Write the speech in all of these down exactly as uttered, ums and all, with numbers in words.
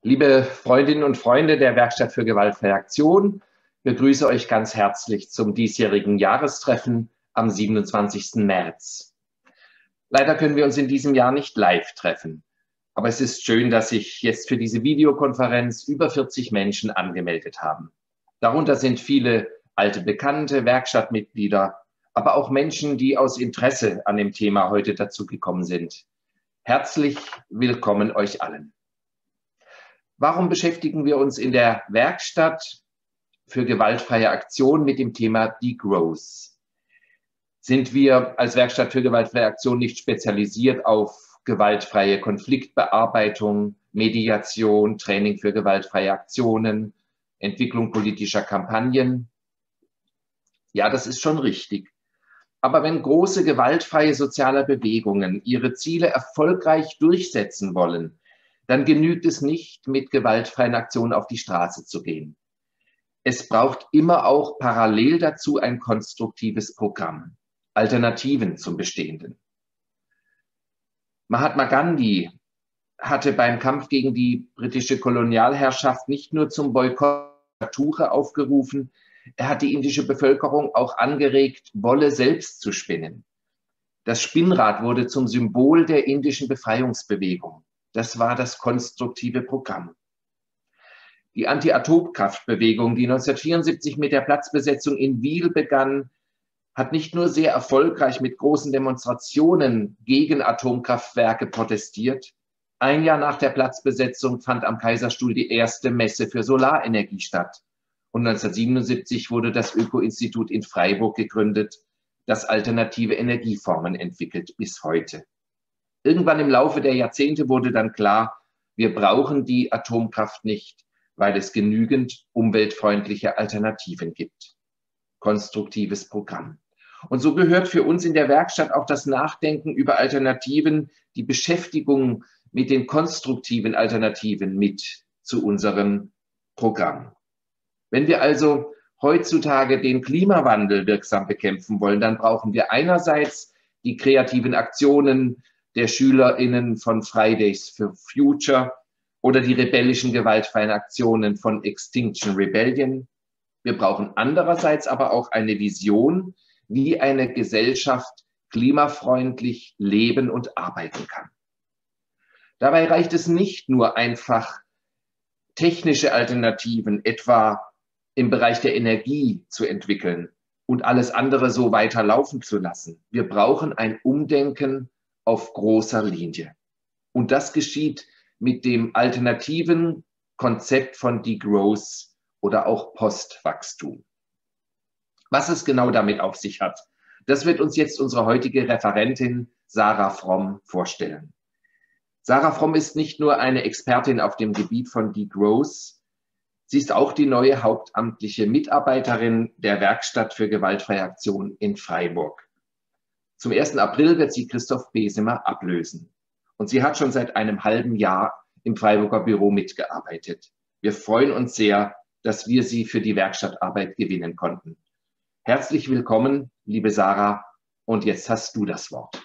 Liebe Freundinnen und Freunde der Werkstatt für gewaltfreie Aktion, ich begrüße euch ganz herzlich zum diesjährigen Jahrestreffen am siebenundzwanzigsten März. Leider können wir uns in diesem Jahr nicht live treffen, aber es ist schön, dass sich jetzt für diese Videokonferenz über vierzig Menschen angemeldet haben. Darunter sind viele alte Bekannte, Werkstattmitglieder, aber auch Menschen, die aus Interesse an dem Thema heute dazugekommen sind. Herzlich willkommen euch allen. Warum beschäftigen wir uns in der Werkstatt für gewaltfreie Aktion mit dem Thema Degrowth? Sind wir als Werkstatt für gewaltfreie Aktion nicht spezialisiert auf gewaltfreie Konfliktbearbeitung, Mediation, Training für gewaltfreie Aktionen, Entwicklung politischer Kampagnen? Ja, das ist schon richtig. Aber wenn große gewaltfreie soziale Bewegungen ihre Ziele erfolgreich durchsetzen wollen, dann genügt es nicht, mit gewaltfreien Aktionen auf die Straße zu gehen. Es braucht immer auch parallel dazu ein konstruktives Programm, Alternativen zum Bestehenden. Mahatma Gandhi hatte beim Kampf gegen die britische Kolonialherrschaft nicht nur zum Boykott der Tuche aufgerufen, er hat die indische Bevölkerung auch angeregt, Wolle selbst zu spinnen. Das Spinnrad wurde zum Symbol der indischen Befreiungsbewegung. Das war das konstruktive Programm. Die Anti-Atomkraftbewegung, die neunzehnhundertvierundsiebzig mit der Platzbesetzung in Wiel begann, hat nicht nur sehr erfolgreich mit großen Demonstrationen gegen Atomkraftwerke protestiert. Ein Jahr nach der Platzbesetzung fand am Kaiserstuhl die erste Messe für Solarenergie statt. Und neunzehnhundertsiebenundsiebzig wurde das Öko-Institut in Freiburg gegründet, das alternative Energieformen entwickelt bis heute. Irgendwann im Laufe der Jahrzehnte wurde dann klar, wir brauchen die Atomkraft nicht, weil es genügend umweltfreundliche Alternativen gibt. Konstruktives Programm. Und so gehört für uns in der Werkstatt auch das Nachdenken über Alternativen, die Beschäftigung mit den konstruktiven Alternativen mit zu unserem Programm. Wenn wir also heutzutage den Klimawandel wirksam bekämpfen wollen, dann brauchen wir einerseits die kreativen Aktionen der SchülerInnen von Fridays for Future oder die rebellischen gewaltfreien Aktionen von Extinction Rebellion. Wir brauchen andererseits aber auch eine Vision, wie eine Gesellschaft klimafreundlich leben und arbeiten kann. Dabei reicht es nicht nur einfach, technische Alternativen, etwa im Bereich der Energie, zu entwickeln und alles andere so weiter laufen zu lassen. Wir brauchen ein Umdenken auf großer Linie. Und das geschieht mit dem alternativen Konzept von Degrowth oder auch Postwachstum. Was es genau damit auf sich hat, das wird uns jetzt unsere heutige Referentin Sarah Fromm vorstellen. Sarah Fromm ist nicht nur eine Expertin auf dem Gebiet von Degrowth, sie ist auch die neue hauptamtliche Mitarbeiterin der Werkstatt für gewaltfreie Aktion in Freiburg. Zum ersten April wird sie Christoph Besemer ablösen. Und sie hat schon seit einem halben Jahr im Freiburger Büro mitgearbeitet. Wir freuen uns sehr, dass wir sie für die Werkstattarbeit gewinnen konnten. Herzlich willkommen, liebe Sarah, und jetzt hast du das Wort.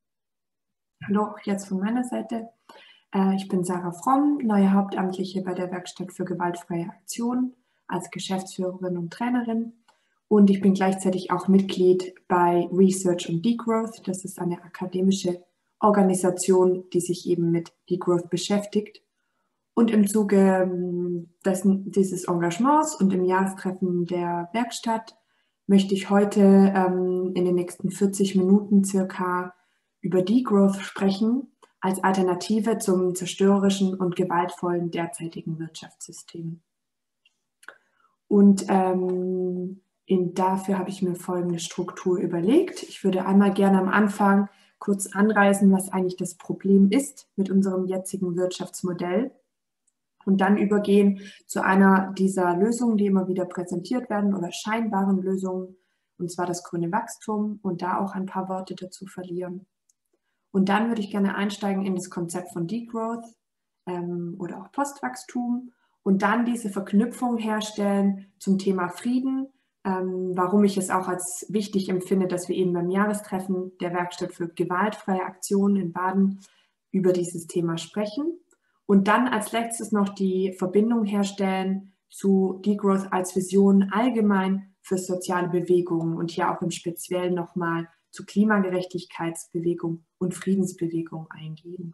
Hallo, jetzt von meiner Seite. Ich bin Sarah Fromm, neue Hauptamtliche bei der Werkstatt für gewaltfreie Aktion als Geschäftsführerin und Trainerin. Und ich bin gleichzeitig auch Mitglied bei Research und Degrowth. Das ist eine akademische Organisation, die sich eben mit Degrowth beschäftigt. Und im Zuge des, dieses Engagements und im Jahrestreffen der Werkstatt möchte ich heute ähm, in den nächsten vierzig Minuten circa über Degrowth sprechen, als Alternative zum zerstörerischen und gewaltvollen derzeitigen Wirtschaftssystem. Und ähm, in, dafür habe ich mir folgende Struktur überlegt. Ich würde einmal gerne am Anfang kurz anreißen, was eigentlich das Problem ist mit unserem jetzigen Wirtschaftsmodell und dann übergehen zu einer dieser Lösungen, die immer wieder präsentiert werden oder scheinbaren Lösungen, und zwar das grüne Wachstum, und da auch ein paar Worte dazu verlieren. Und dann würde ich gerne einsteigen in das Konzept von Degrowth ähm, oder auch Postwachstum und dann diese Verknüpfung herstellen zum Thema Frieden, ähm, warum ich es auch als wichtig empfinde, dass wir eben beim Jahrestreffen der Werkstatt für gewaltfreie Aktionen in Baden über dieses Thema sprechen. Und dann als letztes noch die Verbindung herstellen zu Degrowth als Vision allgemein für soziale Bewegungen und hier auch im Speziellen nochmal zu Klimagerechtigkeitsbewegung und Friedensbewegung eingehen.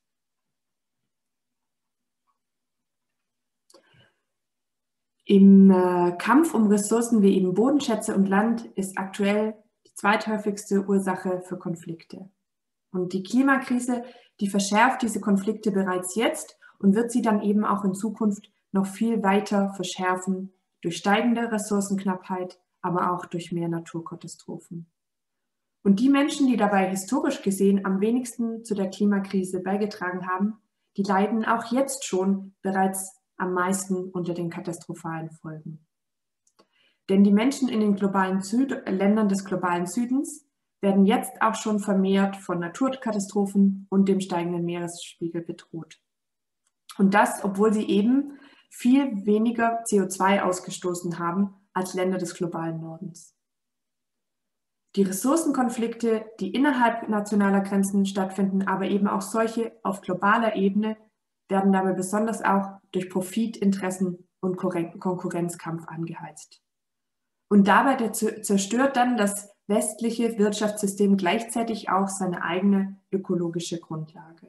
Im äh, Kampf um Ressourcen wie eben Bodenschätze und Land ist aktuell die zweithäufigste Ursache für Konflikte. Und die Klimakrise, die verschärft diese Konflikte bereits jetzt und wird sie dann eben auch in Zukunft noch viel weiter verschärfen durch steigende Ressourcenknappheit, aber auch durch mehr Naturkatastrophen. Und die Menschen, die dabei historisch gesehen am wenigsten zu der Klimakrise beigetragen haben, die leiden auch jetzt schon bereits am meisten unter den katastrophalen Folgen. Denn die Menschen in den globalen Süd- Ländern des globalen Südens werden jetzt auch schon vermehrt von Naturkatastrophen und dem steigenden Meeresspiegel bedroht. Und das, obwohl sie eben viel weniger C O zwei ausgestoßen haben als Länder des globalen Nordens. Die Ressourcenkonflikte, die innerhalb nationaler Grenzen stattfinden, aber eben auch solche auf globaler Ebene, werden dabei besonders auch durch Profitinteressen und Konkurrenzkampf angeheizt. Und dabei zerstört dann das westliche Wirtschaftssystem gleichzeitig auch seine eigene ökologische Grundlage.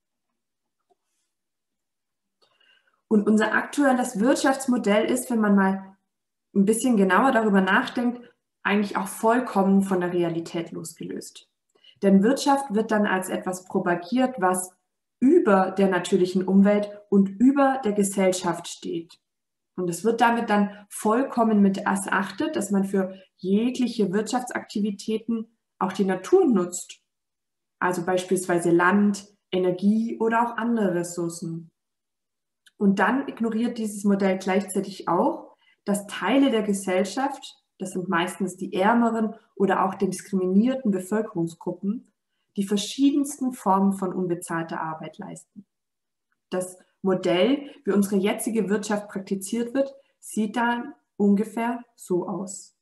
Und unser aktuelles Wirtschaftsmodell ist, wenn man mal ein bisschen genauer darüber nachdenkt, eigentlich auch vollkommen von der Realität losgelöst. Denn Wirtschaft wird dann als etwas propagiert, was über der natürlichen Umwelt und über der Gesellschaft steht. Und es wird damit dann vollkommen missachtet, dass man für jegliche Wirtschaftsaktivitäten auch die Natur nutzt. Also beispielsweise Land, Energie oder auch andere Ressourcen. Und dann ignoriert dieses Modell gleichzeitig auch, dass Teile der Gesellschaft, das sind meistens die ärmeren oder auch diskriminierten Bevölkerungsgruppen, die verschiedensten Formen von unbezahlter Arbeit leisten. Das Modell, wie unsere jetzige Wirtschaft praktiziert wird, sieht dann ungefähr so aus.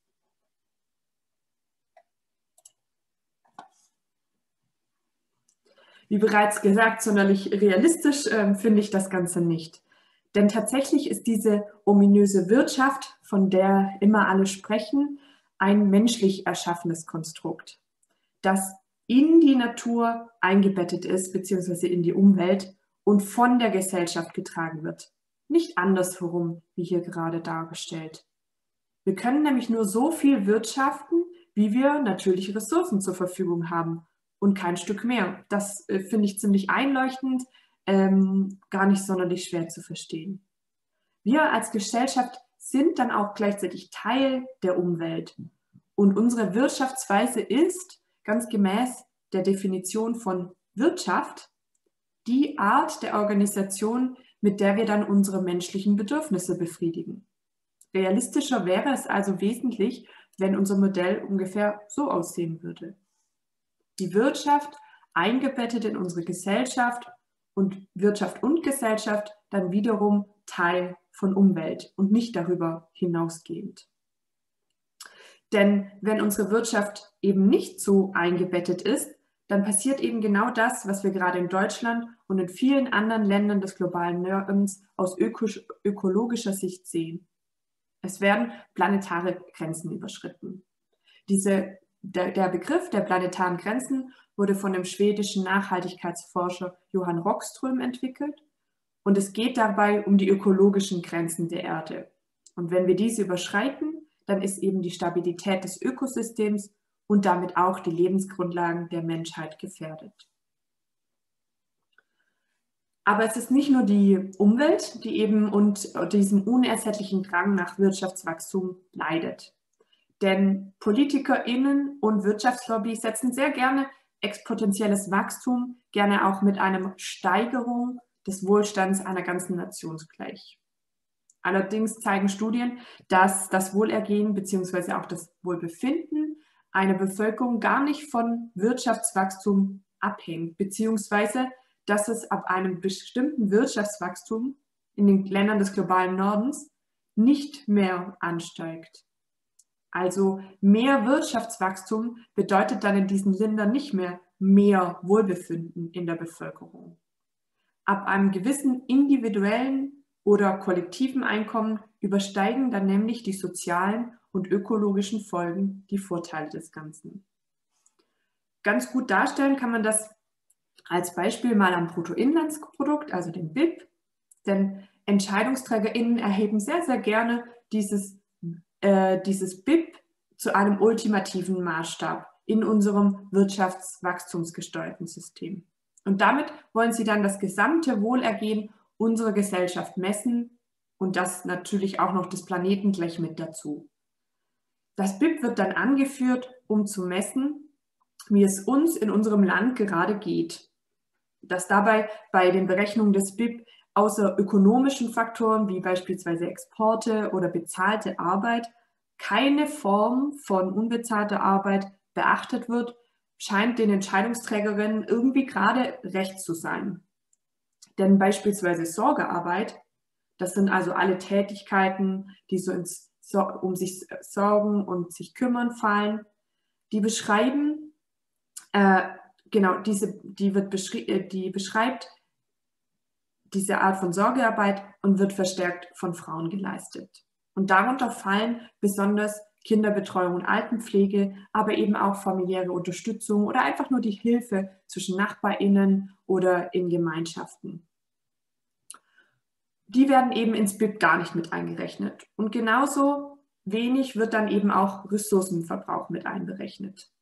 Wie bereits gesagt, sonderlich realistisch äh, finde ich das Ganze nicht. Denn tatsächlich ist diese ominöse Wirtschaft, von der immer alle sprechen, ein menschlich erschaffenes Konstrukt, das in die Natur eingebettet ist, beziehungsweise in die Umwelt und von der Gesellschaft getragen wird. Nicht andersherum, wie hier gerade dargestellt. Wir können nämlich nur so viel wirtschaften, wie wir natürliche Ressourcen zur Verfügung haben und kein Stück mehr. Das äh, finde ich ziemlich einleuchtend, ähm, gar nicht sonderlich schwer zu verstehen. Wir als Gesellschaft sind dann auch gleichzeitig Teil der Umwelt und unsere Wirtschaftsweise ist, ganz gemäß der Definition von Wirtschaft, die Art der Organisation, mit der wir dann unsere menschlichen Bedürfnisse befriedigen. Realistischer wäre es also wesentlich, wenn unser Modell ungefähr so aussehen würde. Die Wirtschaft eingebettet in unsere Gesellschaft und Wirtschaft und Gesellschaft dann wiederum Teil von Umwelt und nicht darüber hinausgehend. Denn wenn unsere Wirtschaft eben nicht so eingebettet ist, dann passiert eben genau das, was wir gerade in Deutschland und in vielen anderen Ländern des globalen Nordens aus ökologischer Sicht sehen. Es werden planetare Grenzen überschritten. Diese, der, der Begriff der planetaren Grenzen wurde von dem schwedischen Nachhaltigkeitsforscher Johan Rockström entwickelt und es geht dabei um die ökologischen Grenzen der Erde. Und wenn wir diese überschreiten, dann ist eben die Stabilität des Ökosystems und damit auch die Lebensgrundlagen der Menschheit gefährdet. Aber es ist nicht nur die Umwelt, die eben unter diesem unersättlichen Drang nach Wirtschaftswachstum leidet. Denn PolitikerInnen und Wirtschaftslobby setzen sehr gerne exponentielles Wachstum, gerne auch mit einer Steigerung des Wohlstands einer ganzen Nation gleich. Allerdings zeigen Studien, dass das Wohlergehen bzw. auch das Wohlbefinden einer Bevölkerung gar nicht von Wirtschaftswachstum abhängt, beziehungsweise dass es ab einem bestimmten Wirtschaftswachstum in den Ländern des globalen Nordens nicht mehr ansteigt. Also mehr Wirtschaftswachstum bedeutet dann in diesen Ländern nicht mehr mehr Wohlbefinden in der Bevölkerung. Ab einem gewissen individuellen oder kollektiven Einkommen übersteigen dann nämlich die sozialen und ökologischen Folgen die Vorteile des Ganzen. Ganz gut darstellen kann man das als Beispiel mal am Bruttoinlandsprodukt, also dem B I P, denn EntscheidungsträgerInnen erheben sehr, sehr gerne dieses, äh, dieses B I P zu einem ultimativen Maßstab in unserem wirtschaftswachstumsgesteuerten System. Und damit wollen sie dann das gesamte Wohlergehen unserer Gesellschaft messen und das natürlich auch noch des Planeten gleich mit dazu. Das B I P wird dann angeführt, um zu messen, wie es uns in unserem Land gerade geht. Dass dabei bei den Berechnungen des B I P außer ökonomischen Faktoren wie beispielsweise Exporte oder bezahlte Arbeit keine Form von unbezahlter Arbeit beachtet wird, scheint den Entscheidungsträgerinnen irgendwie gerade recht zu sein. Denn beispielsweise Sorgearbeit, das sind also alle Tätigkeiten, die so ins, um sich sorgen und sich kümmern fallen, die beschreiben, äh, genau, diese, die, wird beschri die beschreibt diese Art von Sorgearbeit und wird verstärkt von Frauen geleistet. Und darunter fallen besonders Kinderbetreuung und Altenpflege, aber eben auch familiäre Unterstützung oder einfach nur die Hilfe zwischen NachbarInnen oder in Gemeinschaften. Die werden eben ins B I P gar nicht mit eingerechnet. Und genauso wenig wird dann eben auch Ressourcenverbrauch mit einberechnet.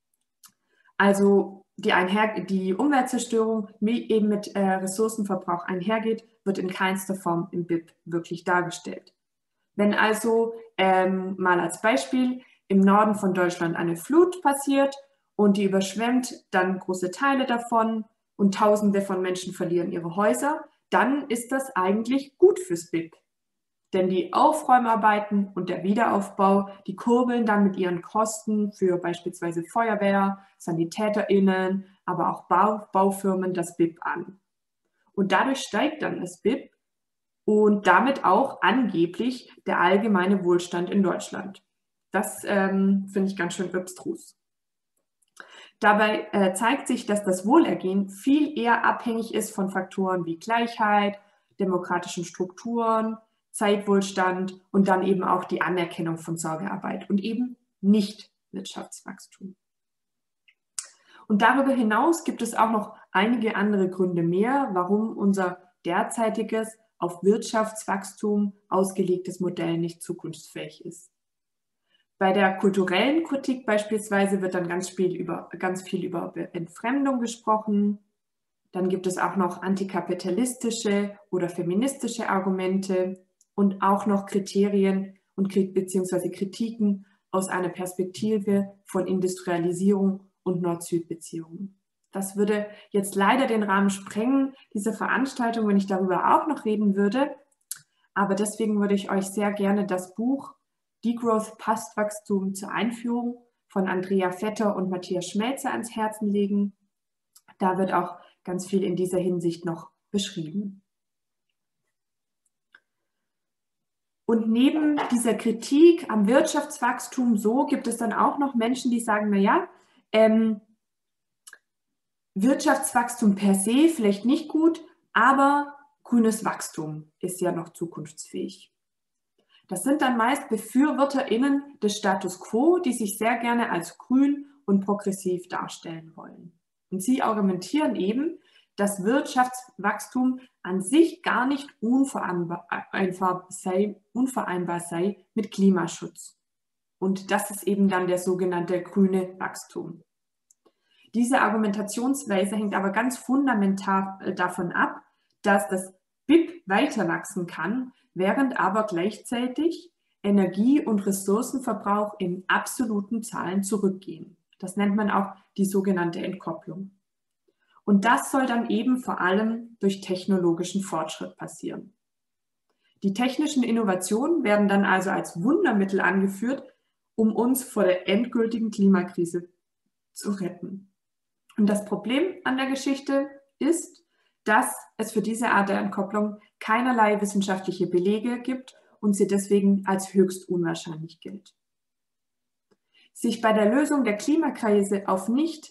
Also die, einher, die Umweltzerstörung, wie eben mit äh, Ressourcenverbrauch einhergeht, wird in keinster Form im B I P wirklich dargestellt. Wenn also ähm, mal als Beispiel im Norden von Deutschland eine Flut passiert und die überschwemmt dann große Teile davon und Tausende von Menschen verlieren ihre Häuser, dann ist das eigentlich gut fürs B I P. Denn die Aufräumarbeiten und der Wiederaufbau, die kurbeln dann mit ihren Kosten für beispielsweise Feuerwehr, SanitäterInnen, aber auch Bau, Baufirmen das B I P an. Und dadurch steigt dann das B I P und damit auch angeblich der allgemeine Wohlstand in Deutschland. Das ähm, finde ich ganz schön abstrus. Dabei äh, zeigt sich, dass das Wohlergehen viel eher abhängig ist von Faktoren wie Gleichheit, demokratischen Strukturen, Zeitwohlstand und dann eben auch die Anerkennung von Sorgearbeit und eben nicht Wirtschaftswachstum. Und darüber hinaus gibt es auch noch einige andere Gründe mehr, warum unser derzeitiges auf Wirtschaftswachstum ausgelegtes Modell nicht zukunftsfähig ist. Bei der kulturellen Kritik beispielsweise wird dann ganz viel über, ganz viel über Entfremdung gesprochen. Dann gibt es auch noch antikapitalistische oder feministische Argumente und auch noch Kriterien und beziehungsweise Kritiken aus einer Perspektive von Industrialisierung und Nord-Süd-Beziehungen. Das würde jetzt leider den Rahmen sprengen, dieser Veranstaltung, wenn ich darüber auch noch reden würde. Aber deswegen würde ich euch sehr gerne das Buch Degrowth Postwachstum zur Einführung von Andrea Vetter und Matthias Schmelzer ans Herzen legen. Da wird auch ganz viel in dieser Hinsicht noch beschrieben. Und neben dieser Kritik am Wirtschaftswachstum so gibt es dann auch noch Menschen, die sagen, naja, ähm, Wirtschaftswachstum per se vielleicht nicht gut, aber grünes Wachstum ist ja noch zukunftsfähig. Das sind dann meist BefürworterInnen des Status quo, die sich sehr gerne als grün und progressiv darstellen wollen. Und sie argumentieren eben, dass Wirtschaftswachstum an sich gar nicht unvereinbar sei, unvereinbar sei mit Klimaschutz. Und das ist eben dann der sogenannte grüne Wachstum. Diese Argumentationsweise hängt aber ganz fundamental davon ab, dass das B I P weiter wachsen kann, während aber gleichzeitig Energie- und Ressourcenverbrauch in absoluten Zahlen zurückgehen. Das nennt man auch die sogenannte Entkopplung. Und das soll dann eben vor allem durch technologischen Fortschritt passieren. Die technischen Innovationen werden dann also als Wundermittel angeführt, um uns vor der endgültigen Klimakrise zu retten. Und das Problem an der Geschichte ist, dass es für diese Art der Entkopplung keinerlei wissenschaftliche Belege gibt und sie deswegen als höchst unwahrscheinlich gilt. Sich bei der Lösung der Klimakrise auf nicht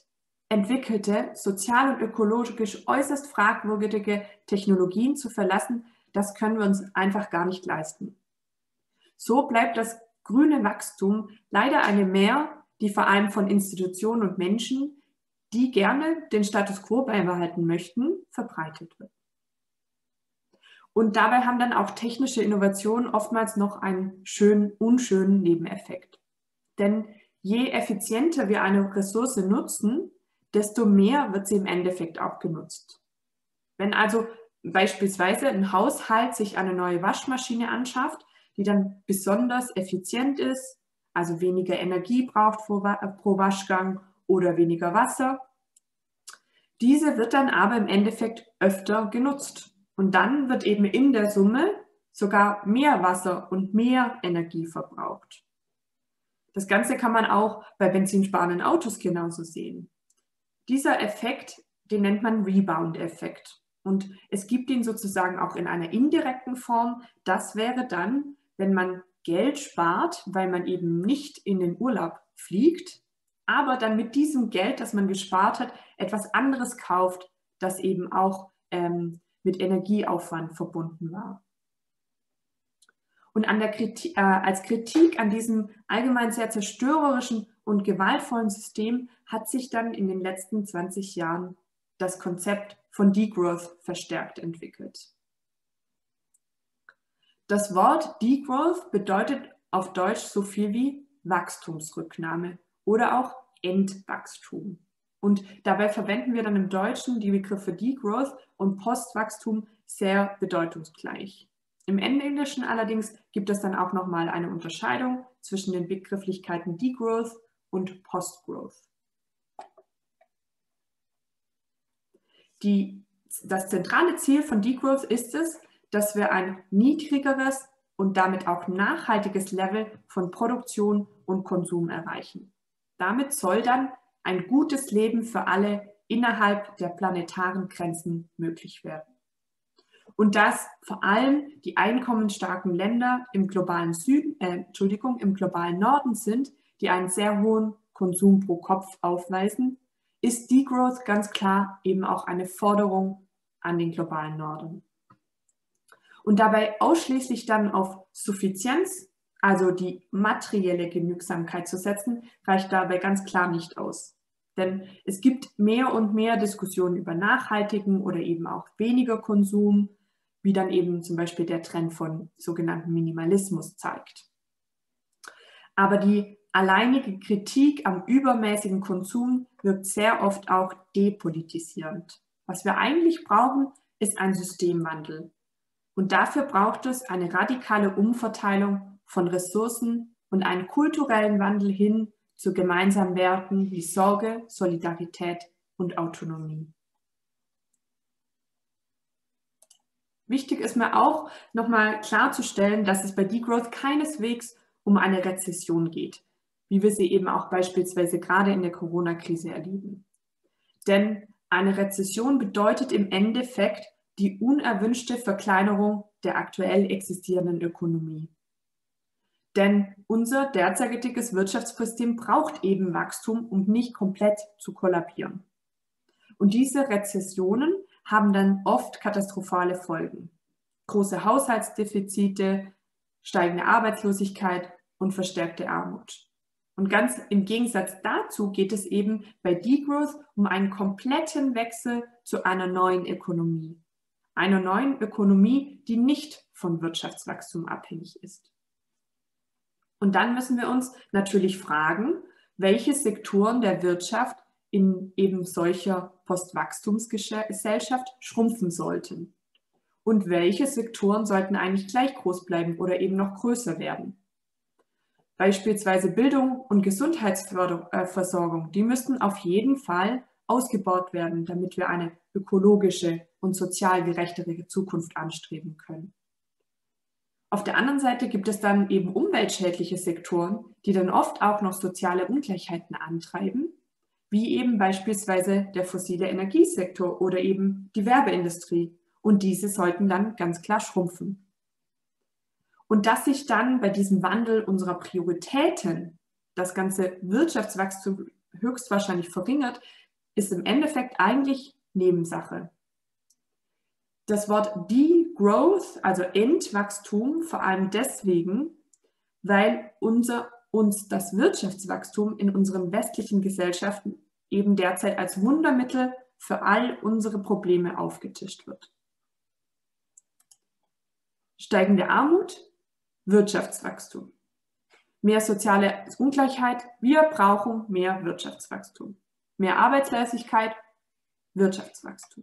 entwickelte, sozial und ökologisch äußerst fragwürdige Technologien zu verlassen, das können wir uns einfach gar nicht leisten. So bleibt das grüne Wachstum leider eine Mehr, die vor allem von Institutionen und Menschen, die gerne den Status quo beibehalten möchten, verbreitet wird. Und dabei haben dann auch technische Innovationen oftmals noch einen schönen, unschönen Nebeneffekt. Denn je effizienter wir eine Ressource nutzen, desto mehr wird sie im Endeffekt auch genutzt. Wenn also beispielsweise ein Haushalt sich eine neue Waschmaschine anschafft, die dann besonders effizient ist, also weniger Energie braucht pro Waschgang oder weniger Wasser, diese wird dann aber im Endeffekt öfter genutzt. Und dann wird eben in der Summe sogar mehr Wasser und mehr Energie verbraucht. Das Ganze kann man auch bei benzinsparenden Autos genauso sehen. Dieser Effekt, den nennt man Rebound-Effekt. Und es gibt ihn sozusagen auch in einer indirekten Form. Das wäre dann, wenn man Geld spart, weil man eben nicht in den Urlaub fliegt, aber dann mit diesem Geld, das man gespart hat, etwas anderes kauft, das eben auch ähm, mit Energieaufwand verbunden war. Und an der Kritik, äh, als Kritik an diesem allgemein sehr zerstörerischen und gewaltvollen System hat sich dann in den letzten zwanzig Jahren das Konzept von Degrowth verstärkt entwickelt. Das Wort Degrowth bedeutet auf Deutsch so viel wie Wachstumsrücknahme oder auch Entwachstum. Und dabei verwenden wir dann im Deutschen die Begriffe Degrowth und Postwachstum sehr bedeutungsgleich. Im Englischen allerdings gibt es dann auch nochmal eine Unterscheidung zwischen den Begrifflichkeiten Degrowth und Postgrowth. Die, das zentrale Ziel von Degrowth ist es, dass wir ein niedrigeres und damit auch nachhaltiges Level von Produktion und Konsum erreichen. Damit soll dann ein gutes Leben für alle innerhalb der planetaren Grenzen möglich werden. Und dass vor allem die einkommensstarken Länder im globalen Süden, äh, Entschuldigung, im globalen Norden sind, die einen sehr hohen Konsum pro Kopf aufweisen, ist Degrowth ganz klar eben auch eine Forderung an den globalen Norden. Und dabei ausschließlich dann auf Suffizienz, also die materielle Genügsamkeit zu setzen, reicht dabei ganz klar nicht aus. Denn es gibt mehr und mehr Diskussionen über nachhaltigen oder eben auch weniger Konsum, wie dann eben zum Beispiel der Trend von sogenannten Minimalismus zeigt. Aber die alleinige Kritik am übermäßigen Konsum wirkt sehr oft auch depolitisierend. Was wir eigentlich brauchen, ist ein Systemwandel. Und dafür braucht es eine radikale Umverteilung von Ressourcen und einen kulturellen Wandel hin zu gemeinsamen Werten wie Sorge, Solidarität und Autonomie. Wichtig ist mir auch, nochmal klarzustellen, dass es bei Degrowth keineswegs um eine Rezession geht, wie wir sie eben auch beispielsweise gerade in der Corona-Krise erleben. Denn eine Rezession bedeutet im Endeffekt die unerwünschte Verkleinerung der aktuell existierenden Ökonomie. Denn unser derzeitiges Wirtschaftssystem braucht eben Wachstum, um nicht komplett zu kollabieren. Und diese Rezessionen haben dann oft katastrophale Folgen. Große Haushaltsdefizite, steigende Arbeitslosigkeit und verstärkte Armut. Und ganz im Gegensatz dazu geht es eben bei Degrowth um einen kompletten Wechsel zu einer neuen Ökonomie. Einer neuen Ökonomie, die nicht von Wirtschaftswachstum abhängig ist. Und dann müssen wir uns natürlich fragen, welche Sektoren der Wirtschaft in eben solcher Postwachstumsgesellschaft schrumpfen sollten. Und welche Sektoren sollten eigentlich gleich groß bleiben oder eben noch größer werden. Beispielsweise Bildung und Gesundheitsversorgung, die müssten auf jeden Fall ausgebaut werden, damit wir eine ökologische und sozial gerechtere Zukunft anstreben können. Auf der anderen Seite gibt es dann eben umweltschädliche Sektoren, die dann oft auch noch soziale Ungleichheiten antreiben, wie eben beispielsweise der fossile Energiesektor oder eben die Werbeindustrie. Und diese sollten dann ganz klar schrumpfen. Und dass sich dann bei diesem Wandel unserer Prioritäten das ganze Wirtschaftswachstum höchstwahrscheinlich verringert, ist im Endeffekt eigentlich Nebensache. Das Wort Degrowth, also Entwachstum, vor allem deswegen, weil unser, uns das Wirtschaftswachstum in unseren westlichen Gesellschaften eben derzeit als Wundermittel für all unsere Probleme aufgetischt wird. Steigende Armut, Wirtschaftswachstum. Mehr soziale Ungleichheit, wir brauchen mehr Wirtschaftswachstum. Mehr Arbeitslosigkeit, Wirtschaftswachstum.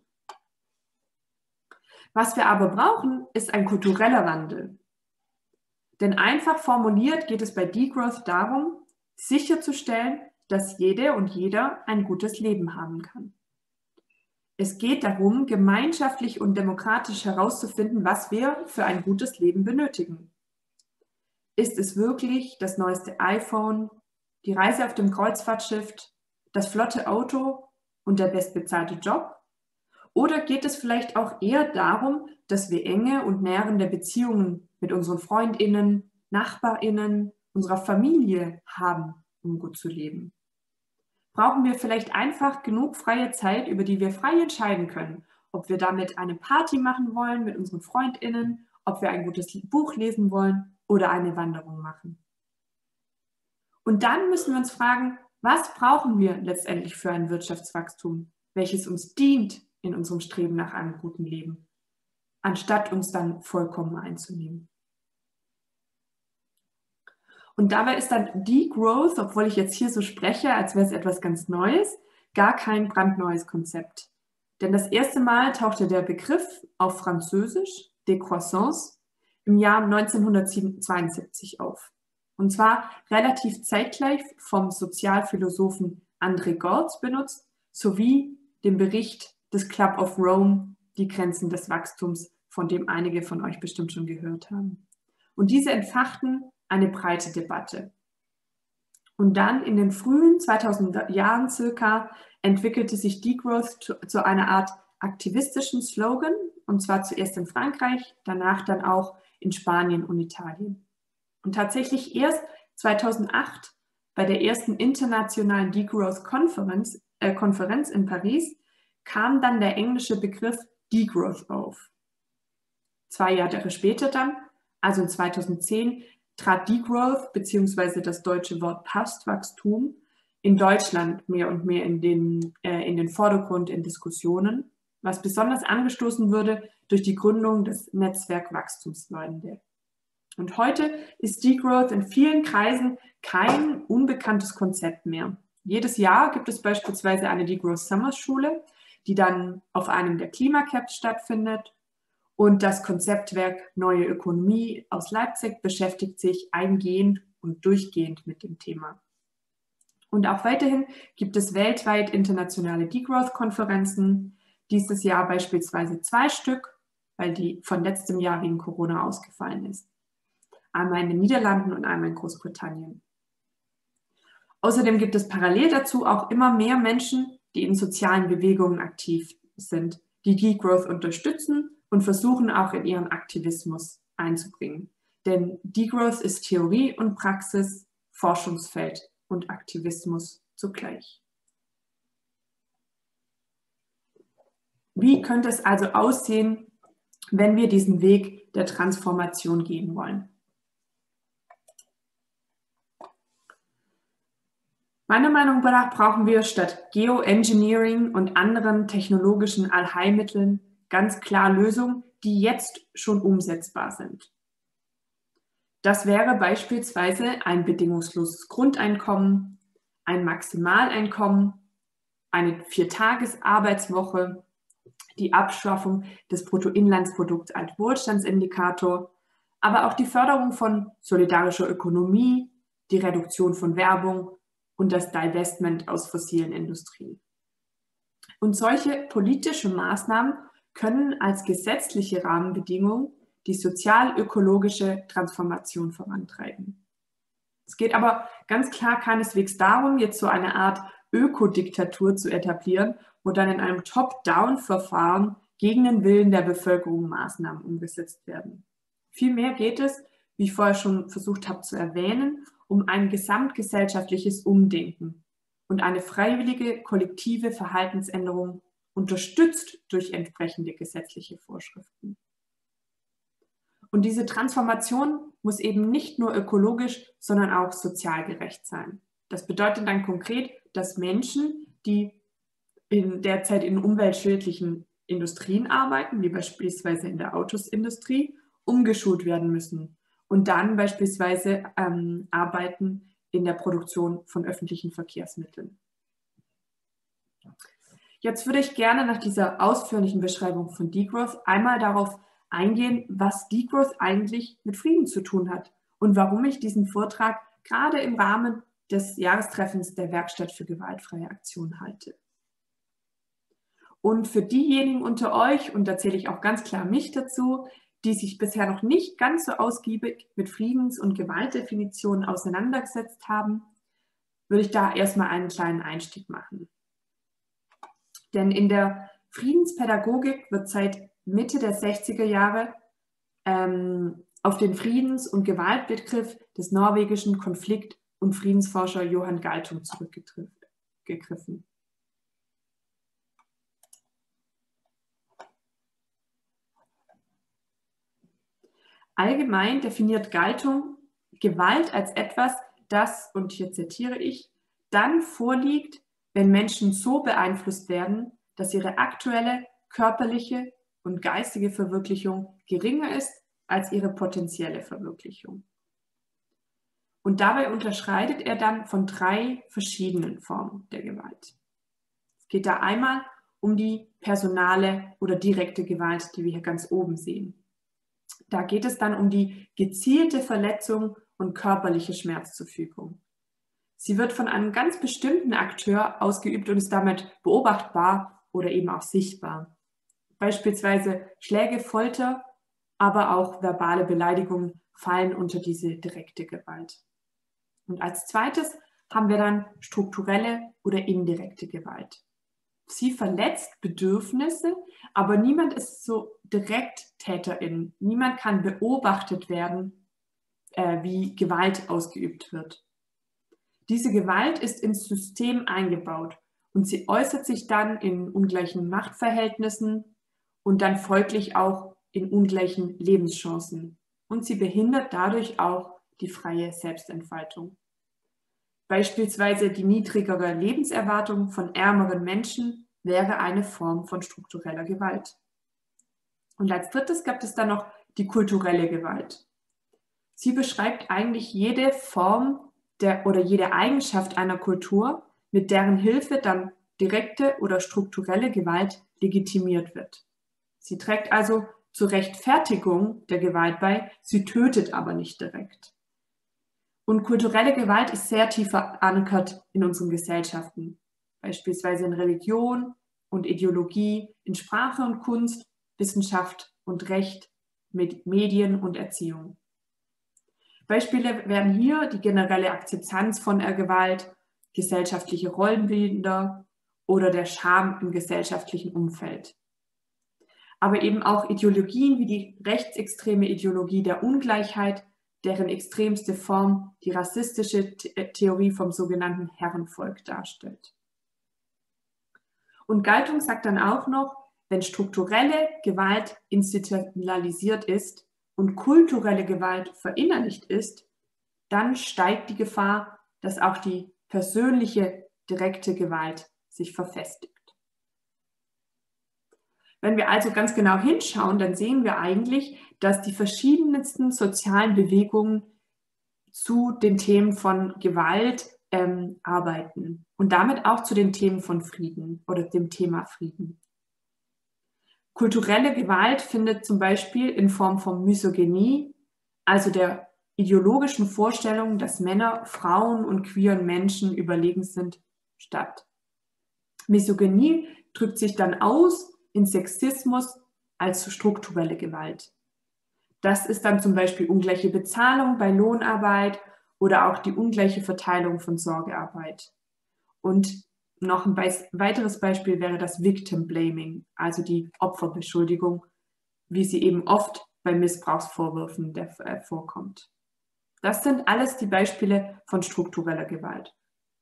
Was wir aber brauchen, ist ein kultureller Wandel. Denn einfach formuliert geht es bei Degrowth darum, sicherzustellen, dass jede und jeder ein gutes Leben haben kann. Es geht darum, gemeinschaftlich und demokratisch herauszufinden, was wir für ein gutes Leben benötigen. Ist es wirklich das neueste iPhone, die Reise auf dem Kreuzfahrtschiff, das flotte Auto und der bestbezahlte Job? Oder geht es vielleicht auch eher darum, dass wir enge und nährende Beziehungen mit unseren FreundInnen, NachbarInnen, unserer Familie haben, um gut zu leben? Brauchen wir vielleicht einfach genug freie Zeit, über die wir frei entscheiden können, ob wir damit eine Party machen wollen mit unseren FreundInnen, ob wir ein gutes Buch lesen wollen oder eine Wanderung machen. Und dann müssen wir uns fragen, was brauchen wir letztendlich für ein Wirtschaftswachstum, welches uns dient in unserem Streben nach einem guten Leben, anstatt uns dann vollkommen einzunehmen. Und dabei ist dann Degrowth, obwohl ich jetzt hier so spreche, als wäre es etwas ganz Neues, gar kein brandneues Konzept. Denn das erste Mal tauchte der Begriff auf Französisch, Décroissance, im Jahr neunzehnhundertzweiundsiebzig auf. Und zwar relativ zeitgleich vom Sozialphilosophen André Gorz benutzt, sowie dem Bericht des Club of Rome, die Grenzen des Wachstums, von dem einige von euch bestimmt schon gehört haben. Und diese entfachten eine breite Debatte. Und dann in den frühen zweitausender Jahren circa entwickelte sich Degrowth zu, zu einer Art aktivistischen Slogan, und zwar zuerst in Frankreich, danach dann auch in Spanien und Italien. Und tatsächlich erst zweitausendacht bei der ersten internationalen Degrowth-Konferenz äh, Konferenz in Paris kam dann der englische Begriff Degrowth auf. Zwei Jahre später dann, also in zweitausendzehn, trat Degrowth bzw. das deutsche Wort Postwachstum in Deutschland mehr und mehr in den, äh, in den Vordergrund in Diskussionen, was besonders angestoßen wurde durch die Gründung des Netzwerk Wachstumsfreunde. Und heute ist Degrowth in vielen Kreisen kein unbekanntes Konzept mehr. Jedes Jahr gibt es beispielsweise eine Degrowth Summer Schule, die dann auf einem der Klimacaps stattfindet. Und das Konzeptwerk Neue Ökonomie aus Leipzig beschäftigt sich eingehend und durchgehend mit dem Thema. Und auch weiterhin gibt es weltweit internationale Degrowth-Konferenzen. Dieses Jahr beispielsweise zwei Stück, weil die von letztem Jahr wegen Corona ausgefallen ist. Einmal in den Niederlanden und einmal in Großbritannien. Außerdem gibt es parallel dazu auch immer mehr Menschen, die in sozialen Bewegungen aktiv sind, die Degrowth unterstützen und versuchen auch in ihren Aktivismus einzubringen. Denn Degrowth ist Theorie und Praxis, Forschungsfeld und Aktivismus zugleich. Wie könnte es also aussehen, wenn wir diesen Weg der Transformation gehen wollen? Meiner Meinung nach brauchen wir statt Geoengineering und anderen technologischen Allheilmitteln ganz klar Lösungen, die jetzt schon umsetzbar sind. Das wäre beispielsweise ein bedingungsloses Grundeinkommen, ein Maximaleinkommen, eine Viertages-Arbeitswoche, die Abschaffung des Bruttoinlandsprodukts als Wohlstandsindikator, aber auch die Förderung von solidarischer Ökonomie, die Reduktion von Werbung und das Divestment aus fossilen Industrien. Und solche politische Maßnahmen können als gesetzliche Rahmenbedingung die sozial-ökologische Transformation vorantreiben. Es geht aber ganz klar keineswegs darum, jetzt so eine Art Ökodiktatur zu etablieren, wo dann in einem Top-Down-Verfahren gegen den Willen der Bevölkerung Maßnahmen umgesetzt werden. Vielmehr geht es, wie ich vorher schon versucht habe zu erwähnen, um ein gesamtgesellschaftliches Umdenken, und eine freiwillige kollektive Verhaltensänderung unterstützt durch entsprechende gesetzliche Vorschriften. Und diese Transformation muss eben nicht nur ökologisch, sondern auch sozial gerecht sein. Das bedeutet dann konkret, dass Menschen, die in derzeit in umweltschädlichen Industrien arbeiten, wie beispielsweise in der Autosindustrie, umgeschult werden müssen und dann beispielsweise ähm, arbeiten in der Produktion von öffentlichen Verkehrsmitteln. Jetzt würde ich gerne nach dieser ausführlichen Beschreibung von Degrowth einmal darauf eingehen, was Degrowth eigentlich mit Frieden zu tun hat und warum ich diesen Vortrag gerade im Rahmen des Jahrestreffens der Werkstatt für gewaltfreie Aktion halte. Und für diejenigen unter euch, und da zähle ich auch ganz klar mich dazu, die sich bisher noch nicht ganz so ausgiebig mit Friedens- und Gewaltdefinitionen auseinandergesetzt haben, würde ich da erstmal einen kleinen Einstieg machen. Denn in der Friedenspädagogik wird seit Mitte der sechziger Jahre ähm, auf den Friedens- und Gewaltbegriff des norwegischen Konflikt- und Friedensforscher Johan Galtung zurückgegriffen. Allgemein definiert Galtung Gewalt als etwas, das, und hier zitiere ich, dann vorliegt, wenn Menschen so beeinflusst werden, dass ihre aktuelle körperliche und geistige Verwirklichung geringer ist als ihre potenzielle Verwirklichung. Und dabei unterscheidet er dann von drei verschiedenen Formen der Gewalt. Es geht da einmal um die personale oder direkte Gewalt, die wir hier ganz oben sehen. Da geht es dann um die gezielte Verletzung und körperliche Schmerzzufügung. Sie wird von einem ganz bestimmten Akteur ausgeübt und ist damit beobachtbar oder eben auch sichtbar. Beispielsweise Schläge, Folter, aber auch verbale Beleidigungen fallen unter diese direkte Gewalt. Und als zweites haben wir dann strukturelle oder indirekte Gewalt. Sie verletzt Bedürfnisse, aber niemand ist so direkt Täterin. Niemand kann beobachtet werden, äh, wie Gewalt ausgeübt wird. Diese Gewalt ist ins System eingebaut und sie äußert sich dann in ungleichen Machtverhältnissen und dann folglich auch in ungleichen Lebenschancen. Und sie behindert dadurch auch die freie Selbstentfaltung. Beispielsweise die niedrigere Lebenserwartung von ärmeren Menschen wäre eine Form von struktureller Gewalt. Und als drittes gibt es dann noch die kulturelle Gewalt. Sie beschreibt eigentlich jede Form der, oder jede Eigenschaft einer Kultur, mit deren Hilfe dann direkte oder strukturelle Gewalt legitimiert wird. Sie trägt also zur Rechtfertigung der Gewalt bei, sie tötet aber nicht direkt. Und kulturelle Gewalt ist sehr tief verankert in unseren Gesellschaften, beispielsweise in Religion und Ideologie, in Sprache und Kunst, Wissenschaft und Recht, mit Medien und Erziehung. Beispiele wären hier die generelle Akzeptanz von Gewalt, gesellschaftliche Rollenbilder oder der Scham im gesellschaftlichen Umfeld. Aber eben auch Ideologien wie die rechtsextreme Ideologie der Ungleichheit, deren extremste Form die rassistische Theorie vom sogenannten Herrenvolk darstellt. Und Galtung sagt dann auch noch, wenn strukturelle Gewalt institutionalisiert ist und kulturelle Gewalt verinnerlicht ist, dann steigt die Gefahr, dass auch die persönliche direkte Gewalt sich verfestigt. Wenn wir also ganz genau hinschauen, dann sehen wir eigentlich, dass die verschiedensten sozialen Bewegungen zu den Themen von Gewalt ähm, arbeiten und damit auch zu den Themen von Frieden oder dem Thema Frieden. Kulturelle Gewalt findet zum Beispiel in Form von Misogynie, also der ideologischen Vorstellung, dass Männer, Frauen und queeren Menschen überlegen sind, statt. Misogynie drückt sich dann aus in Sexismus als strukturelle Gewalt. Das ist dann zum Beispiel ungleiche Bezahlung bei Lohnarbeit oder auch die ungleiche Verteilung von Sorgearbeit. Und noch ein weiteres Beispiel wäre das Victim Blaming, also die Opferbeschuldigung, wie sie eben oft bei Missbrauchsvorwürfen der, äh, vorkommt. Das sind alles die Beispiele von struktureller Gewalt.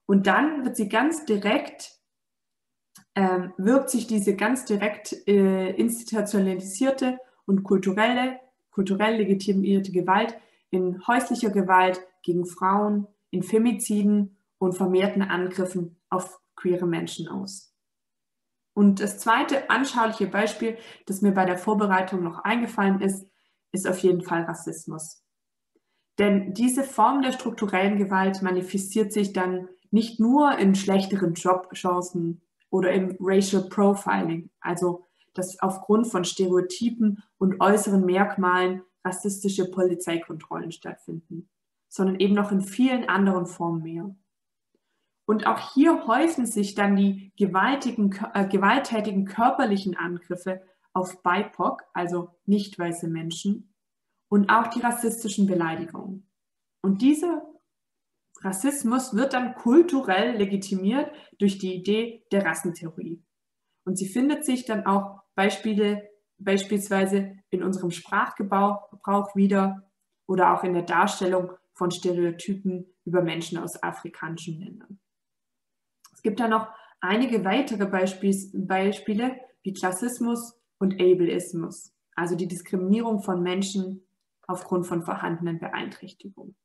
Und dann wird sie ganz direkt, ähm, wirkt sich diese ganz direkt äh, institutionalisierte und kulturelle, kulturell legitimierte Gewalt in häuslicher Gewalt gegen Frauen, in Femiziden und vermehrten Angriffen auf queere Menschen aus. Und das zweite anschauliche Beispiel, das mir bei der Vorbereitung noch eingefallen ist, ist auf jeden Fall Rassismus. Denn diese Form der strukturellen Gewalt manifestiert sich dann nicht nur in schlechteren Jobchancen oder im Racial Profiling, also dass aufgrund von Stereotypen und äußeren Merkmalen rassistische Polizeikontrollen stattfinden, sondern eben noch in vielen anderen Formen mehr. Und auch hier häufen sich dann die gewaltigen, äh, gewalttätigen körperlichen Angriffe auf B I P O C, also nicht weiße Menschen, und auch die rassistischen Beleidigungen. Und dieser Rassismus wird dann kulturell legitimiert durch die Idee der Rassentheorie. Und sie findet sich dann auch Beispiele, beispielsweise in unserem Sprachgebrauch wieder oder auch in der Darstellung von Stereotypen über Menschen aus afrikanischen Ländern. Es gibt da noch einige weitere Beispiels, Beispiele wie Klassismus und Ableismus, also die Diskriminierung von Menschen aufgrund von vorhandenen Beeinträchtigungen.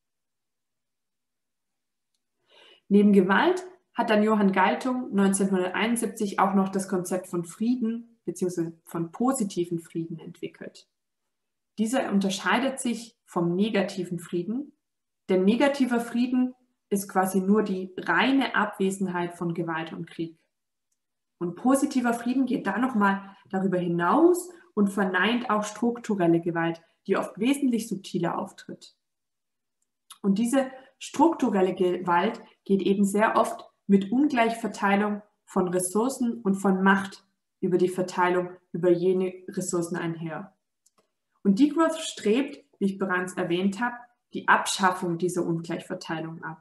Neben Gewalt hat dann Johann Galtung neunzehnhunderteinundsiebzig auch noch das Konzept von Frieden bzw. von positiven Frieden entwickelt. Dieser unterscheidet sich vom negativen Frieden, denn negativer Frieden ist quasi nur die reine Abwesenheit von Gewalt und Krieg. Und positiver Frieden geht da nochmal darüber hinaus und verneint auch strukturelle Gewalt, die oft wesentlich subtiler auftritt. Und diese strukturelle Gewalt geht eben sehr oft mit Ungleichverteilung von Ressourcen und von Macht über die Verteilung über jene Ressourcen einher. Und Degrowth strebt, wie ich bereits erwähnt habe, die Abschaffung dieser Ungleichverteilung ab.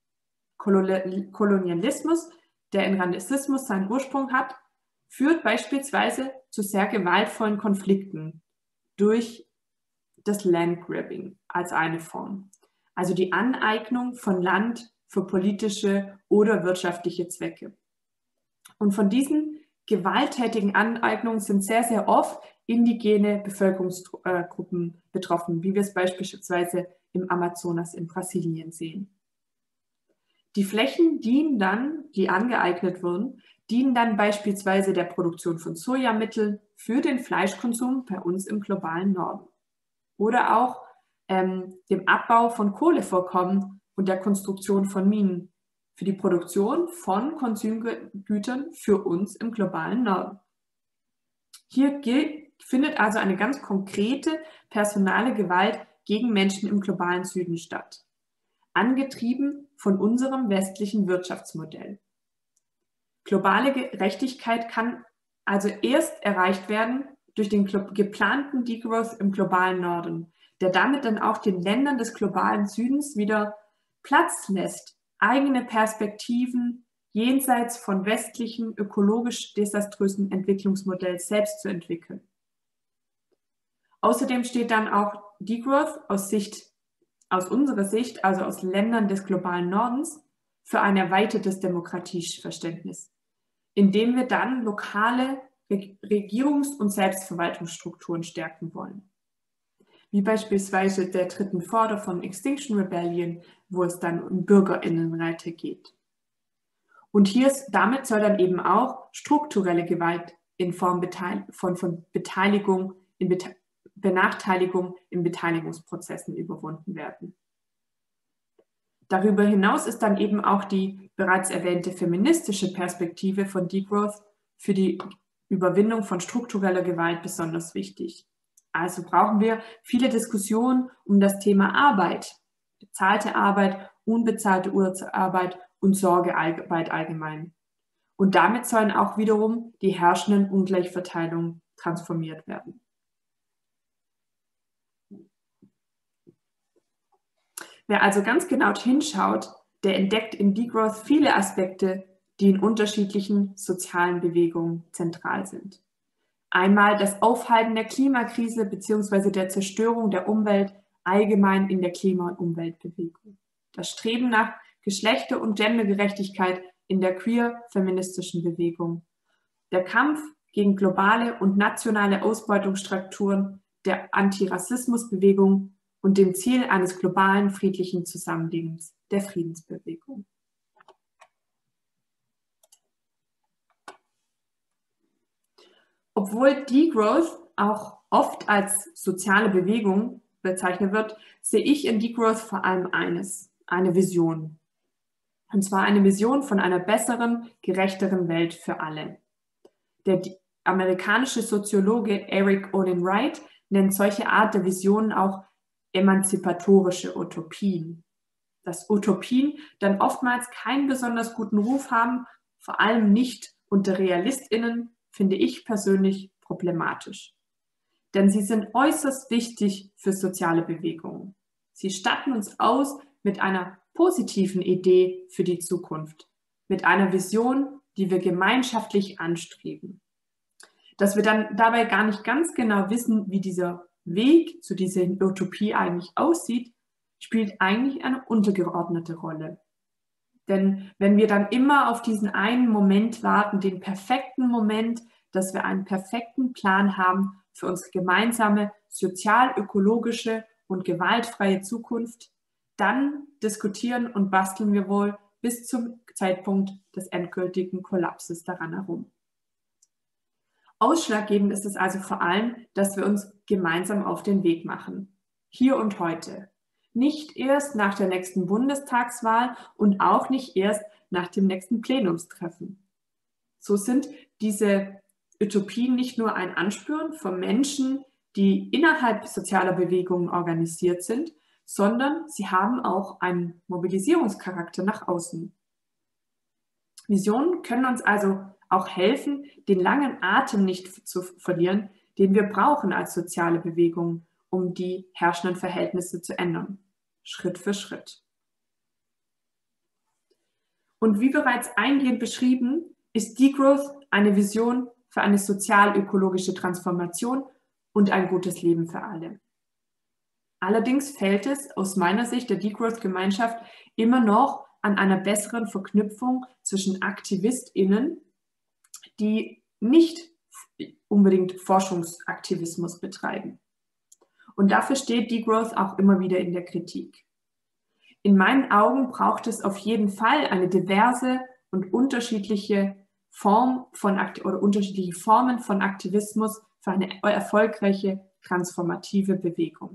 Kolonialismus, der in Rassismus seinen Ursprung hat, führt beispielsweise zu sehr gewaltvollen Konflikten durch das Landgrabbing als eine Form, also die Aneignung von Land für politische oder wirtschaftliche Zwecke. Und von diesen gewalttätigen Aneignungen sind sehr, sehr oft indigene Bevölkerungsgruppen betroffen, wie wir es beispielsweise im Amazonas in Brasilien sehen. Die Flächen dienen dann, die angeeignet wurden, dienen dann beispielsweise der Produktion von Sojamitteln für den Fleischkonsum bei uns im globalen Norden. Oder auch ähm, dem Abbau von Kohlevorkommen und der Konstruktion von Minen für die Produktion von Konsumgütern für uns im globalen Norden. Hier gilt, findet also eine ganz konkrete personale Gewalt gegen Menschen im globalen Süden statt, angetrieben von unserem westlichen Wirtschaftsmodell. Globale Gerechtigkeit kann also erst erreicht werden durch den geplanten Degrowth im globalen Norden, der damit dann auch den Ländern des globalen Südens wieder Platz lässt, eigene Perspektiven jenseits von westlichen, ökologisch desaströsen Entwicklungsmodells selbst zu entwickeln. Außerdem steht dann auch Degrowth aus Sicht, aus unserer Sicht, also aus Ländern des globalen Nordens, für ein erweitertes Demokratieverständnis, indem wir dann lokale Regierungs- und Selbstverwaltungsstrukturen stärken wollen. Wie beispielsweise der dritten Forder von Extinction Rebellion, wo es dann um BürgerInnenräte geht. Und hier ist, damit soll dann eben auch strukturelle Gewalt in Form von, von Beteiligung, in Bete Benachteiligung in Beteiligungsprozessen überwunden werden. Darüber hinaus ist dann eben auch die bereits erwähnte feministische Perspektive von Degrowth für die Überwindung von struktureller Gewalt besonders wichtig. Also brauchen wir viele Diskussionen um das Thema Arbeit, bezahlte Arbeit, unbezahlte Arbeit und Sorgearbeit allgemein. Und damit sollen auch wiederum die herrschenden Ungleichverteilungen transformiert werden. Wer also ganz genau hinschaut, der entdeckt in Degrowth viele Aspekte, die in unterschiedlichen sozialen Bewegungen zentral sind. Einmal das Aufhalten der Klimakrise bzw. der Zerstörung der Umwelt allgemein in der Klima- und Umweltbewegung. Das Streben nach Geschlechter- und Gendergerechtigkeit in der queer-feministischen Bewegung. Der Kampf gegen globale und nationale Ausbeutungsstrukturen der Antirassismusbewegung und dem Ziel eines globalen friedlichen Zusammenlebens, der Friedensbewegung. Obwohl Degrowth auch oft als soziale Bewegung bezeichnet wird, sehe ich in Degrowth vor allem eines, eine Vision. Und zwar eine Vision von einer besseren, gerechteren Welt für alle. Der amerikanische Soziologe Eric Olin Wright nennt solche Art der Visionen auch emanzipatorische Utopien. Dass Utopien dann oftmals keinen besonders guten Ruf haben, vor allem nicht unter RealistInnen, finde ich persönlich problematisch. Denn sie sind äußerst wichtig für soziale Bewegungen. Sie statten uns aus mit einer positiven Idee für die Zukunft, mit einer Vision, die wir gemeinschaftlich anstreben. Dass wir dann dabei gar nicht ganz genau wissen, wie dieser Weg zu dieser Utopie eigentlich aussieht, spielt eigentlich eine untergeordnete Rolle. Denn wenn wir dann immer auf diesen einen Moment warten, den perfekten Moment, dass wir einen perfekten Plan haben für unsere gemeinsame sozial-ökologische und gewaltfreie Zukunft, dann diskutieren und basteln wir wohl bis zum Zeitpunkt des endgültigen Kollapses daran herum. Ausschlaggebend ist es also vor allem, dass wir uns gemeinsam auf den Weg machen. Hier und heute. Nicht erst nach der nächsten Bundestagswahl und auch nicht erst nach dem nächsten Plenumstreffen. So sind diese Utopien nicht nur ein Anspüren von Menschen, die innerhalb sozialer Bewegungen organisiert sind, sondern sie haben auch einen Mobilisierungscharakter nach außen. Visionen können uns also auch helfen, den langen Atem nicht zu verlieren, den wir brauchen als soziale Bewegung, um die herrschenden Verhältnisse zu ändern. Schritt für Schritt. Und wie bereits eingehend beschrieben, ist Degrowth eine Vision für eine sozial-ökologische Transformation und ein gutes Leben für alle. Allerdings fehlt es aus meiner Sicht der Degrowth-Gemeinschaft immer noch an einer besseren Verknüpfung zwischen AktivistInnen, die nicht unbedingt Forschungsaktivismus betreiben. Und dafür steht Degrowth auch immer wieder in der Kritik. In meinen Augen braucht es auf jeden Fall eine diverse und unterschiedliche Form von oder unterschiedliche Formen von Aktivismus für eine erfolgreiche transformative Bewegung.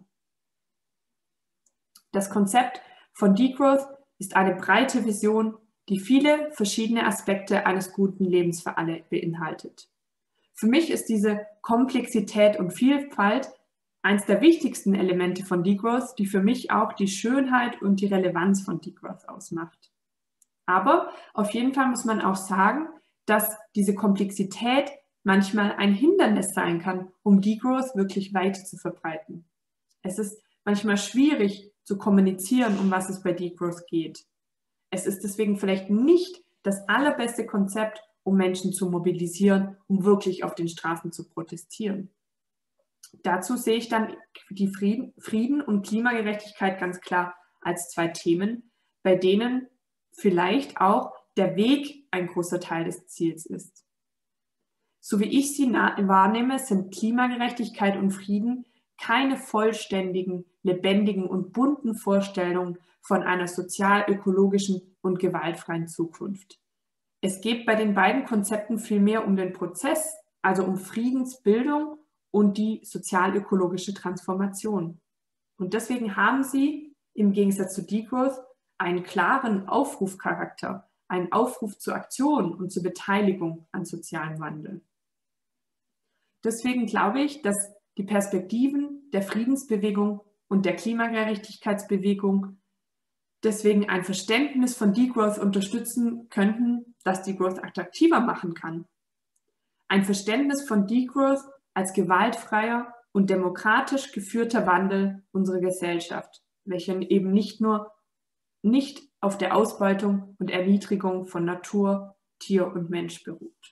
Das Konzept von Degrowth ist eine breite Vision, die viele verschiedene Aspekte eines guten Lebens für alle beinhaltet. Für mich ist diese Komplexität und Vielfalt eines der wichtigsten Elemente von Degrowth, die für mich auch die Schönheit und die Relevanz von Degrowth ausmacht. Aber auf jeden Fall muss man auch sagen, dass diese Komplexität manchmal ein Hindernis sein kann, um Degrowth wirklich weit zu verbreiten. Es ist manchmal schwierig zu kommunizieren, um was es bei Degrowth geht. Es ist deswegen vielleicht nicht das allerbeste Konzept, um Menschen zu mobilisieren, um wirklich auf den Straßen zu protestieren. Dazu sehe ich dann die Frieden, Frieden und Klimagerechtigkeit ganz klar als zwei Themen, bei denen vielleicht auch der Weg ein großer Teil des Ziels ist. So wie ich sie wahrnehme, sind Klimagerechtigkeit und Frieden keine vollständigen, lebendigen und bunten Vorstellungen von einer sozial-ökologischen und gewaltfreien Zukunft. Es geht bei den beiden Konzepten vielmehr um den Prozess, also um Friedensbildung und die sozial-ökologische Transformation. Und deswegen haben sie im Gegensatz zu Degrowth einen klaren Aufrufcharakter, einen Aufruf zur Aktion und zur Beteiligung an sozialem Wandel. Deswegen glaube ich, dass die Perspektiven der Friedensbewegung und der Klimagerechtigkeitsbewegung deswegen ein Verständnis von Degrowth unterstützen könnten, das Degrowth attraktiver machen kann. Ein Verständnis von Degrowth als gewaltfreier und demokratisch geführter Wandel unserer Gesellschaft, welcher eben nicht nur nicht auf der Ausbeutung und Erniedrigung von Natur, Tier und Mensch beruht.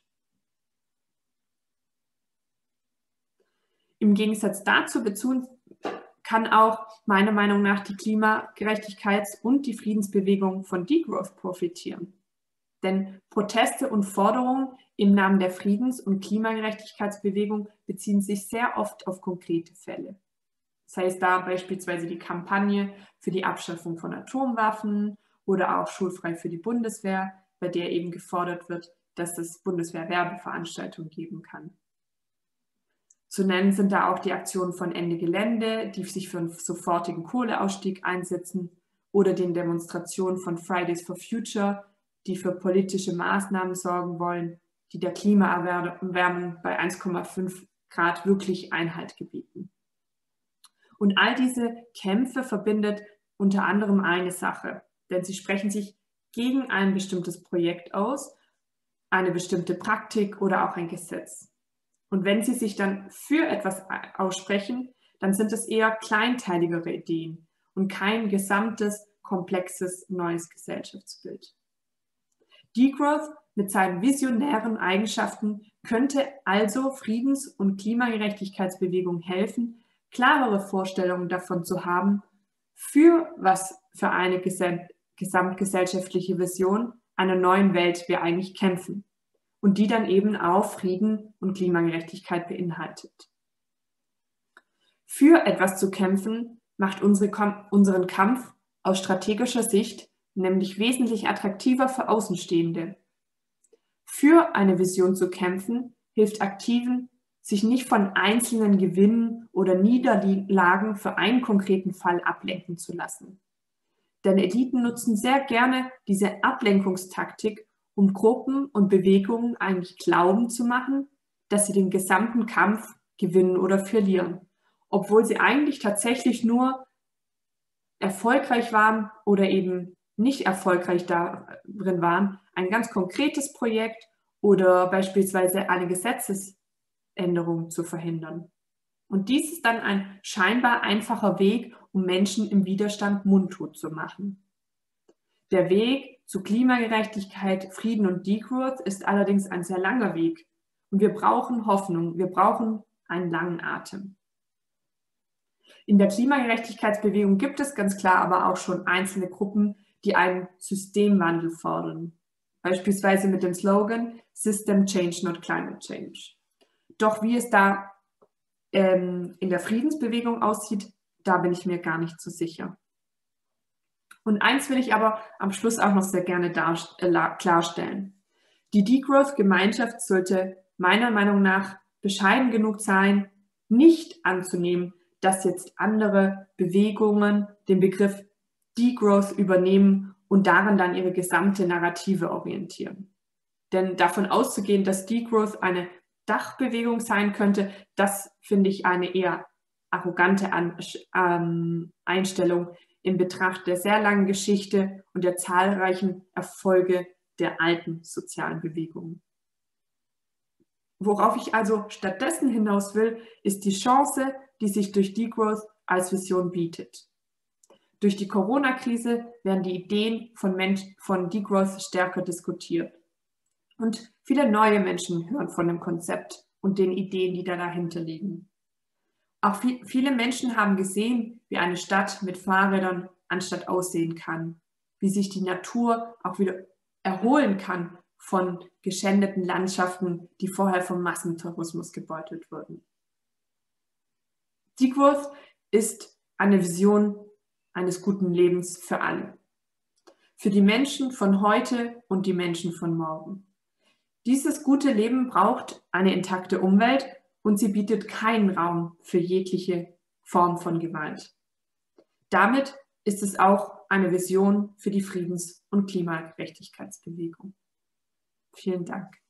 Im Gegensatz dazu kann auch meiner Meinung nach die Klimagerechtigkeits- und die Friedensbewegung von Degrowth profitieren. Denn Proteste und Forderungen im Namen der Friedens- und Klimagerechtigkeitsbewegung beziehen sich sehr oft auf konkrete Fälle. Das heißt da beispielsweise die Kampagne für die Abschaffung von Atomwaffen oder auch schulfrei für die Bundeswehr, bei der eben gefordert wird, dass es Bundeswehr-Werbeveranstaltungen geben kann. Zu nennen sind da auch die Aktionen von Ende Gelände, die sich für einen sofortigen Kohleausstieg einsetzen, oder den Demonstrationen von Fridays for Future, die für politische Maßnahmen sorgen wollen, die der Klimaerwärmung bei eins Komma fünf Grad wirklich Einhalt gebieten. Und all diese Kämpfe verbindet unter anderem eine Sache, denn sie sprechen sich gegen ein bestimmtes Projekt aus, eine bestimmte Praktik oder auch ein Gesetz. Und wenn sie sich dann für etwas aussprechen, dann sind es eher kleinteiligere Ideen und kein gesamtes, komplexes, neues Gesellschaftsbild. Degrowth mit seinen visionären Eigenschaften könnte also Friedens- und Klimagerechtigkeitsbewegungen helfen, klarere Vorstellungen davon zu haben, für was für eine gesamtgesellschaftliche Vision einer neuen Welt wir eigentlich kämpfen und die dann eben auch Frieden und Klimagerechtigkeit beinhaltet. Für etwas zu kämpfen macht unsere, unseren Kampf aus strategischer Sicht nämlich wesentlich attraktiver für Außenstehende. Für eine Vision zu kämpfen hilft Aktiven, sich nicht von einzelnen Gewinnen oder Niederlagen für einen konkreten Fall ablenken zu lassen. Denn Eliten nutzen sehr gerne diese Ablenkungstaktik, um Gruppen und Bewegungen eigentlich glauben zu machen, dass sie den gesamten Kampf gewinnen oder verlieren, obwohl sie eigentlich tatsächlich nur erfolgreich waren oder eben nicht erfolgreich darin waren, ein ganz konkretes Projekt oder beispielsweise eine Gesetzesänderung zu verhindern. Und dies ist dann ein scheinbar einfacher Weg, um Menschen im Widerstand mundtot zu machen. Der Weg zu Klimagerechtigkeit, Frieden und Degrowth ist allerdings ein sehr langer Weg. Und wir brauchen Hoffnung, wir brauchen einen langen Atem. In der Klimagerechtigkeitsbewegung gibt es ganz klar aber auch schon einzelne Gruppen, die einen Systemwandel fordern. Beispielsweise mit dem Slogan System Change, not Climate Change. Doch wie es da ähm, in der Friedensbewegung aussieht, da bin ich mir gar nicht so sicher. Und eins will ich aber am Schluss auch noch sehr gerne äh, klarstellen. Die Degrowth-Gemeinschaft sollte meiner Meinung nach bescheiden genug sein, nicht anzunehmen, dass jetzt andere Bewegungen den Begriff Degrowth übernehmen und daran dann ihre gesamte Narrative orientieren. Denn davon auszugehen, dass Degrowth eine Dachbewegung sein könnte, das finde ich eine eher arrogante An ähm, Einstellung in Betracht der sehr langen Geschichte und der zahlreichen Erfolge der alten sozialen Bewegungen. Worauf ich also stattdessen hinaus will, ist die Chance, die sich durch Degrowth als Vision bietet. Durch die Corona-Krise werden die Ideen von, Mensch, von Degrowth stärker diskutiert. Und viele neue Menschen hören von dem Konzept und den Ideen, die da dahinter liegen. Auch viel, viele Menschen haben gesehen, wie eine Stadt mit Fahrrädern anstatt aussehen kann, wie sich die Natur auch wieder erholen kann von geschändeten Landschaften, die vorher vom Massentourismus gebeutelt wurden. Degrowth ist eine Vision eines guten Lebens für alle. Für die Menschen von heute und die Menschen von morgen. Dieses gute Leben braucht eine intakte Umwelt und sie bietet keinen Raum für jegliche Form von Gewalt. Damit ist es auch eine Vision für die Friedens- und Klimagerechtigkeitsbewegung. Vielen Dank.